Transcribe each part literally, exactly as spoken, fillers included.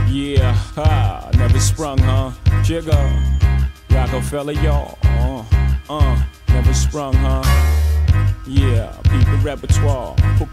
Yeah, ha, never sprung, huh? Jigga, Rockefeller, y'all. Uh, uh, never sprung, huh? Yeah, beat the repertoire.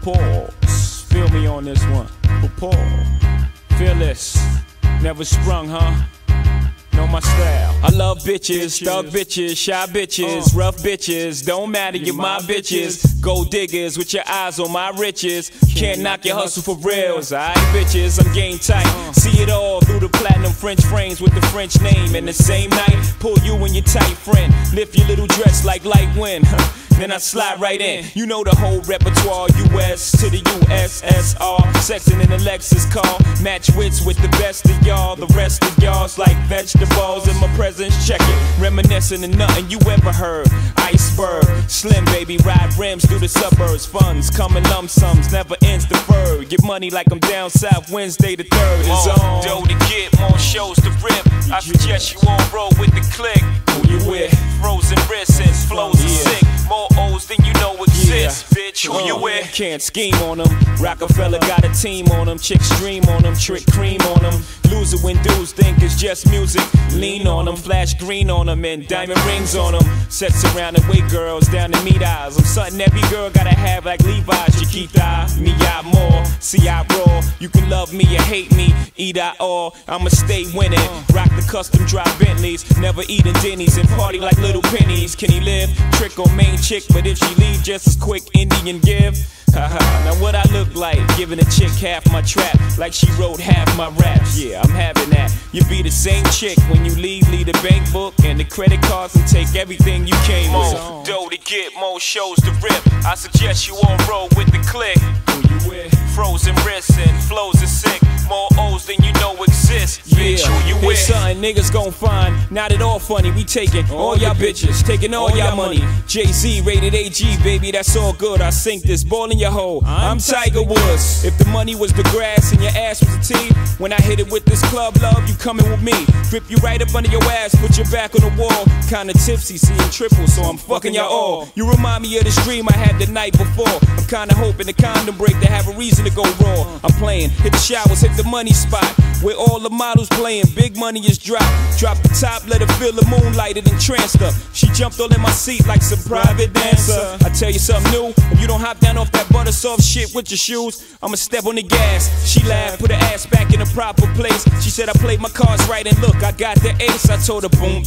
Pause. Feel me on this one. Pause. Fearless, never sprung, huh? Know my style. I love bitches, thug bitches, shy bitches, uh, rough bitches. Don't matter, you're my bitches. Gold diggers with your eyes on my riches. Can't knock your hustle for reals. Alright, bitches, I'm game tight. See it all through the platinum French frames with the French name. And the same night, pull you and your tight friend. Lift your little dress like light wind. Then I slide right in. You know the whole repertoire. U S to the U S S R. Sexing in a Lexus car. Match wits with the best of y'all. The rest of y'all's like vegetables in my presence. Check it. Reminiscing of nothing you ever heard. Iceberg. Slim baby. Ride rims through the suburbs. Funds coming lump sums. Never ends deferred. Get money like I'm down south. Wednesday the third is on. Dough to get. More shows to rip. I suggest you all roll with the click. Who you with? Frozen wrists and flows are sick. More O's than you know exist, yeah. Bitch, who uh, you with? Can't scheme on them. Rockefeller got a team on them. Chicks dream on them. Trick cream on them. Loser when dudes think it's just music. Lean on them. Flash green on them. And diamond rings on them. Sets around and wait girls down to meet eyes. I'm something every girl gotta have like Levi's. Chiquita, me I more. See I raw. You can love me or hate me. Eat I all. I'ma stay winning. Rock the custom drop Bentleys. Never eating Denny's and party like little pennies. Can he live? Trick on main chick, but if she leave just as quick, Indian give. Haha, now what I look like, giving a chick half my trap, like she wrote half my raps. Yeah, I'm having that. You be the same chick when you leave, leave the bank book and the credit cards and take everything you came with. More dough to get, more shows to rip. I suggest you all roll with the click. Who you with? Frozen wrists and flows are sick. More O's than you know exist. Bitch, yeah. Who you with? It's something niggas gon' find. Not at all funny. We taking all y'all bitches, taking all, all y'all money. Jay-Z rated A G, baby, that's all good. I sink this ball in your hole. I'm Tiger Woods. If the money was the grass and your ass was the tee, when I hit it with this club love, you coming with me. Grip you right up under your ass, put your back on the wall. Kinda tipsy, seeing triple, so I'm fucking y'all all. You remind me of this dream I had the night before. I'm kinda hoping the condom break to have a reason to go raw. I'm playing, hit the showers, hit the money spot, where all the models playing, big money is dropped. Drop the top, let her feel the moonlight and entranced her. She jumped all in my seat like some private dancer. I tell you something new, if you don't hop down off that butter soft shit with your shoes, I'ma step on the gas. She laughed, put her ass back in the proper place. She said I played my cards right and look, I got the ace. I told her boom.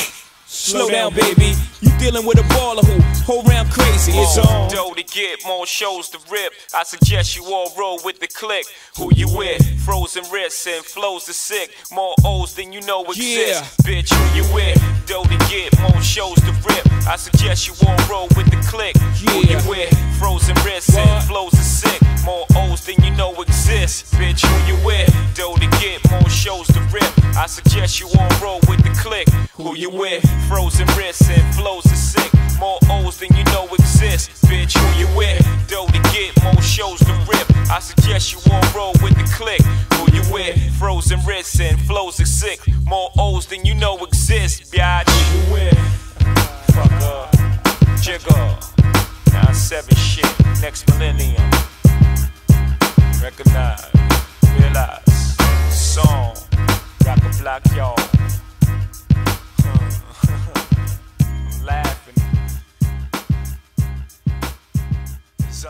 Slow down, baby. You dealing with a baller who whole round crazy. It's on. Dough to get, more shows to rip. I suggest you all roll with the click. Who you with? Frozen wrists and flows are sick. More O's than you know exist. Yeah. Bitch, who you with? Dough to get, more shows to rip. I suggest you all roll with the click. Yeah. Who you with? Frozen wrists what? And flows are sick. More O's than you know exist. Bitch, who you with? Dough to get, more shows to rip. I suggest you all roll with the click. Who you with? Frozen wrists and flows are sick. More O's than you know exist. Bitch, who you with? Dough to get, more shows to rip. I suggest you all roll with the click. Who you with? Frozen wrists and flows are sick. More O's than you know exist. Biatch. Who you with? Fuck up. Jigga. nine seven shit. Next millennium. Recognize. Realize. Song. Rock a block, y'all. I'm laughing. So.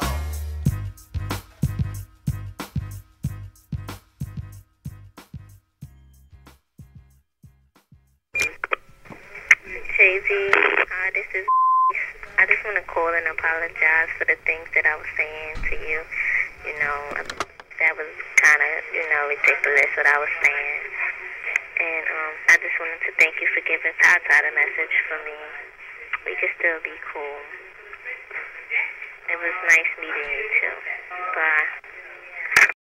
Jay-Z, uh, this is. I just want to call and apologize for the things that I was saying to you. You know, that was kind of, you know, ridiculous what I was saying. And um, I just wanted to thank you for giving Tata the message for me. We can still be cool. It was nice meeting you too. Bye.